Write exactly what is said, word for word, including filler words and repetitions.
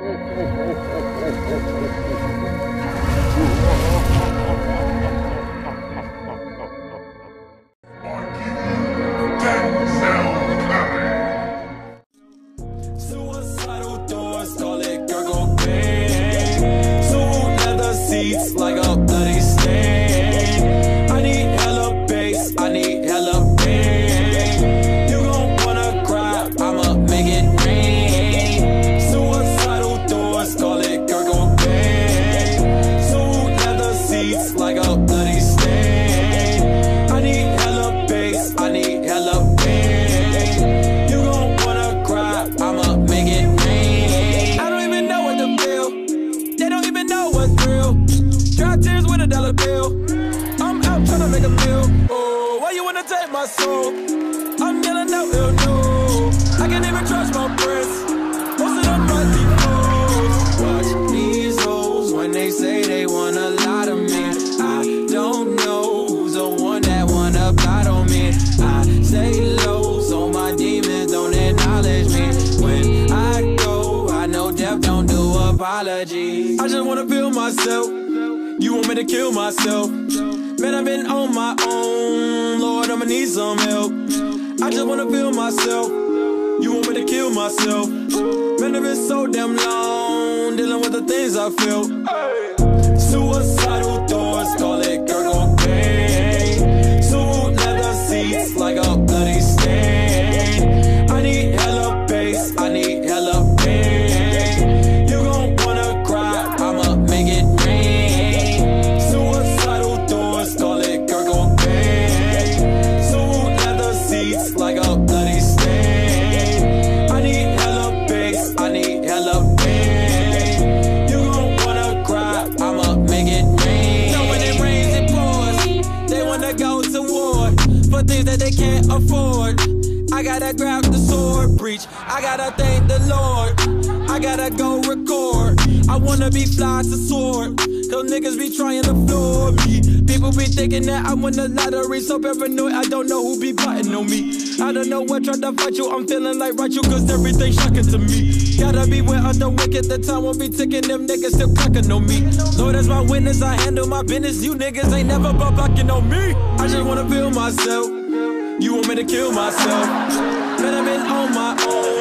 Suicidal doors, call it gurgle bang. Two leather seats like a bloody stain. I need hella bass, I need hella pain. You gon' wanna cry, I'ma make it rain. Suicidal doors, call it gurgle bang. Two leather seats like a bloody stain. I need hella bass, I need hella pain. You gon' wanna cry, I'ma make it rain. I don't even know what to feel. They don't even know what's real. Dry tears with a dollar bill. I'm out tryna make a meal. Oh, why you wanna take my soul? I'm yelling out ill news. I can't even trust my friends. Most of them are defaults. Watch these hoes when they say they wanna lie to me. I don't know who's the one that wanna plot on me. I stay low so my demons don't acknowledge me. When I go, I know death don't do apologies. I just wanna feel myself. You want me to kill myself? Man, I've been on my own. Lord, I'ma need some help. I just wanna feel myself. You want me to kill myself? Man, I've been so damn long dealing with the things I feel. Hey. Suicidal doors, call it gurgle bang. Two leather seats like a bloody stain. I need hella bass, I need hella pain. You gon' wanna cry, I'ma make it rain. Suicidal doors, call it gurgle bang. Two leather seats like a bloody stain. I need hella bass, I need hella pain. You gon' wanna cry, I'ma make it rain. So when it rains, it pours. They wanna go to war for things that they can't afford. I gotta grab the sword, preach. I gotta thank the Lord. I gotta go record. I wanna be fly as a sword. Cause niggas be trying to floor me. People be thinking that I win the lottery. So paranoid, I don't know who be butting on me. I don't know what tried to fight you. I'm feeling like right you cause everything's shocking to me. Gotta be where under wicked. The time won't be ticking. Them niggas still clocking on me. Lord, as my witness, I handle my business. You niggas ain't never but blocking on me. I just wanna feel myself. You want me to kill myself? Man, I've been on my own.